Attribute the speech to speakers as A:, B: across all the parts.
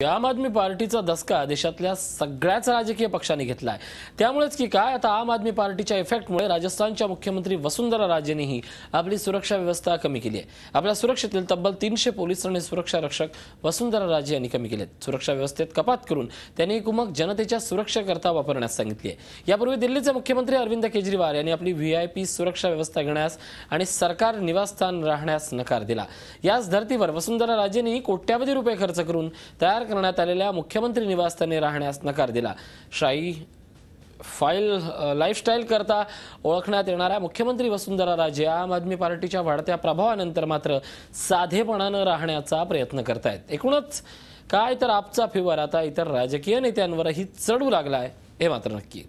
A: आम आदमी पार्टीचा दसका देशातल्या सगळ्याच राजकीय पक्षांनी घेतलाय। त्यामुळेच की काय आता आम आदमी पार्टीच्या इफेक्टमुळे राजस्थानच्या मुख्यमंत्री वसुंधरा राजेंनीही आपली सुरक्षा व्यवस्था कमी केली आहे। आपल्या सुरक्षेतील तब्बल 300 पोलीस आणि सुरक्षा रक्षक वसुंधरा राजे यांनी कमी केलेत। सुरक्षा व्यवस्थेत कपात करून त्यांनी कुमक जनतेच्या सुरक्षेकरता वापरण्यास सांगितली आहे। यापूर्वी दिल्लीचे मुख्यमंत्री अरविंद केजरीवाल यांनी आपली व्हीआयपी सुरक्षा व्यवस्था घेण्यास आणि सरकार निवासस्थान राहण्यास नकार दिला। याच धर्तीवर वसुंधरा राजेंनी कोट्यावधी रुपये खर्च करून तयार करण्यात आलेल्या मुख्यमंत्री निवासस्थानी राहण्यास नकार दिला। शाही लाईफस्टाईल करता ओळखण्यात येणाऱ्या मुख्यमंत्री वसुंधरा राजे आम आदमी पार्टीच्या वाढत्या प्रभावानंतर मात्र साधेपणाने राहण्याचा प्रयत्न करतायत। एकूणच काय तर आपचा फिवर आता इतर राजकीय नेत्यांवरही चढू लागलाय हे मात्र नक्की।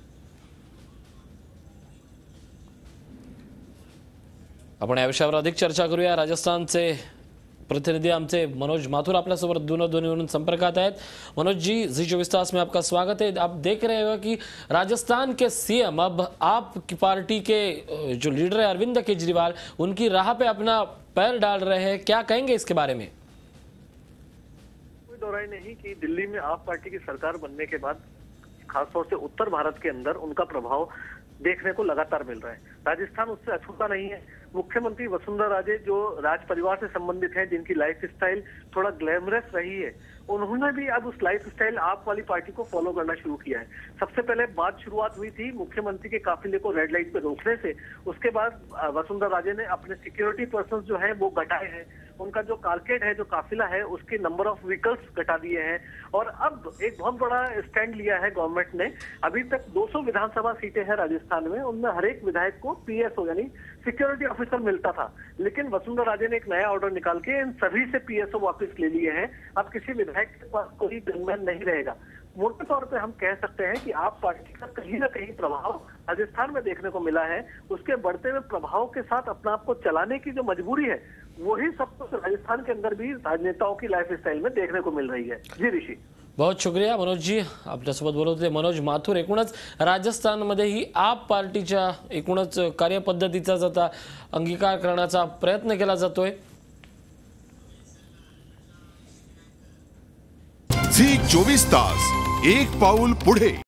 A: आपण या विषयावर अधिक चर्चा करूया। राजस्थानचे प्रतिनिधि आमचे मनोज माथुर आपल्यासोबत दूरध्वनीवरून संपर्कात आहेत। मनोज जी, जी24 तास में आपका स्वागत है। आप देख रहे हो कि राजस्थान के सीएम अब आप की पार्टी के जो लीडर है अरविंद केजरीवाल उनकी राह पे अपना पैर डाल रहे हैं, क्या कहेंगे इसके बारे में?
B: कोई दोहराई नहीं कि दिल्ली में आप पार्टी की सरकार बनने के बाद खासतौर से उत्तर भारत के अंदर उनका प्रभाव देखने को लगातार मिल रहा है। राजस्थान उससे अछूता नहीं है। मुख्यमंत्री वसुंधरा राजे जो राज परिवार से संबंधित हैं, जिनकी लाइफ स्टाइल थोड़ा ग्लैमरस रही है, उन्होंने भी अब उस लाइफ स्टाइल आप वाली पार्टी को फॉलो करना शुरू किया है। सबसे पहले बात शुरुआत हुई थी मुख्यमंत्री के काफिले को रेड लाइट पे रोकने से। उसके बाद वसुंधरा राजे ने अपने सिक्योरिटी पर्सन जो है वो घटाए हैं। उनका जो कारकेड है, जो काफिला है, उसके नंबर ऑफ व्हीकल्स घटा दिए हैं। और अब एक बहुत बड़ा स्टैंड लिया है गवर्नमेंट ने। अभी तक 200 विधानसभा सीटें हैं राजस्थान में, उनमें हर एक विधायक को पीएसओ यानी सिक्योरिटी ऑफिसर मिलता था। लेकिन वसुंधरा राजे ने एक नया ऑर्डर निकाल के इन सभी से पीएसओ वापस ले लिए हैं। अब किसी विधायक के पास कोई गनमैन नहीं रहेगा। मोटे तौर पे हम कह सकते हैं कि आप पार्टी का कहीं ना कहीं प्रभाव राजस्थान में देखने को मिला है। उसके बढ़ते हुए प्रभाव के साथ अपना आप को चलाने की जो मजबूरी है, वही सब कुछ राजस्थान के अंदर भी राजनेताओं की लाइफ स्टाइल में देखने को मिल रही है। जी ऋषि,
A: बहुत शुक्रिया मनोज जी। आपल्यासोबत बोलत होते मनोज माथुर। एकूणच राजस्थानमध्येही आप पार्टीच्या एकूणच कार्यपद्धतीचा आता अंगीकार करण्याचा प्रयत्न केला जातोय।
C: झी 24 तास, एक पाऊल पुढे।